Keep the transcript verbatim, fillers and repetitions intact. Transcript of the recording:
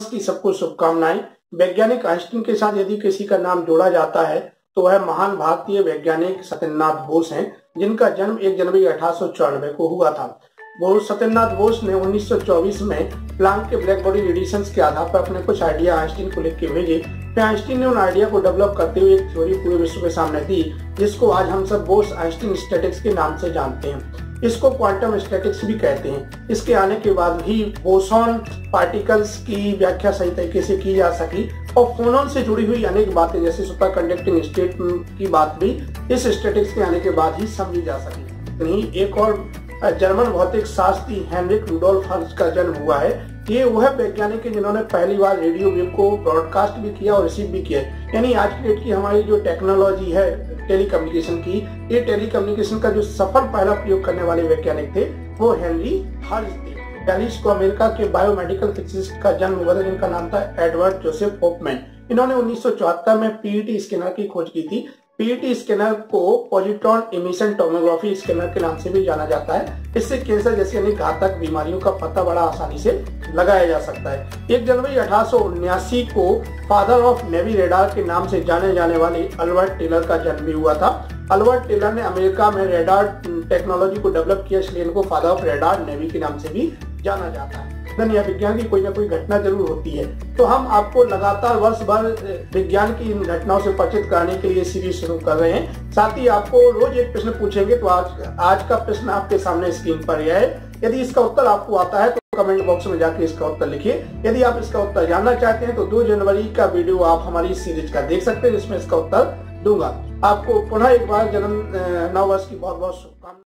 की सबको शुभकामनाएं। वैज्ञानिक आइंस्टीन के साथ यदि किसी का नाम जोड़ा जाता है तो वह महान भारतीय वैज्ञानिक सत्येंद्र नाथ बोस हैं, जिनका जन्म एक जनवरी अठारह सौ चौरानवे को हुआ था। बोस सत्येंद्र नाथ बोस ने उन्नीस सौ चौबीस में प्लांक के ब्लैक बॉडी रेडिएशंस के आधार पर अपने कुछ आइडिया आइंस्टीन को लिख के भेजे। फिर आइंस्टीन ने उन आइडिया को डेवलप करते हुए एक थ्योरी पूरे विश्व के सामने दी, जिसको आज हम सब बोस आइंस्टीन स्टैटिस्टिक्स के नाम से जानते हैं। इसको क्वांटम स्टैटिक्स भी कहते हैं। इसके आने के बाद ही बोसॉन पार्टिकल्स की व्याख्या सही तरीके से की जा सकी और फोनॉन से जुड़ी हुई अनेक बातें जैसे सुपर कंडक्टिंग स्टेट की बात भी इस स्टैटिक्स के आने के बाद ही समझी जा सकी। नहीं, एक और जर्मन भौतिक शास्त्री हेनरिक रुडोल्फ हर्ट्ज का जन्म हुआ है। ये वह वैज्ञानिक है जिन्होंने पहली बार रेडियो वेव को ब्रॉडकास्ट भी किया और रिसीव भी किया। यानी आज की डेट की हमारी जो टेक्नोलॉजी है टेलीकम्युनिकेशन की, ये टेलीकम्युनिकेशन का जो सफल पहला प्रयोग करने वाले वैज्ञानिक थे वो हेनरी हर्ट्ज थे। बयालीस को अमेरिका के बायोमेडिकल फिजिसिस्ट का जन्म हुआ था, जिनका नाम था एडवर्ड जोसेफ होफमैन। इन्होंने उन्नीस सौ चौहत्तर में पीईटी स्कैनर की खोज की थी। पीईटी स्कैनर को पॉजिट्रॉन इमिशन टोमोग्राफी स्कैनर के नाम से भी जाना जाता है। इससे कैंसर जैसी अनेक घातक बीमारियों का पता बड़ा आसानी से लगाया जा सकता है। एक जनवरी अठारह सौ उन्यासी को फादर ऑफ नेवी रेडार के नाम से जाने जाने वाले अल्बर्ट टेलर का जन्म भी हुआ था। अल्बर्ट टेलर ने अमेरिका में रेडार टेक्नोलॉजी को डेवलप किया, इसलिए इनको फादर ऑफ रेडार नेवी के नाम से भी जाना जाता है। या विज्ञान की कोई ना कोई घटना जरूर होती है, तो हम आपको लगातार वर्ष भर विज्ञान की इन घटनाओं से परिचित कराने के लिए सीरीज शुरू कर रहे हैं। साथ ही आपको रोज एक प्रश्न पूछेंगे, तो आज आज का प्रश्न आपके सामने स्क्रीन पर है। यदि इसका उत्तर आपको आता है तो कमेंट बॉक्स में जाके इसका उत्तर लिखिए। यदि आप इसका उत्तर जानना चाहते हैं तो दो जनवरी का वीडियो आप हमारी सीरीज का देख सकते हैं, जिसमें इसका उत्तर दूंगा। आपको पुनः एक बार जन्म नव वर्ष की बहुत बहुत शुभकामनाएं।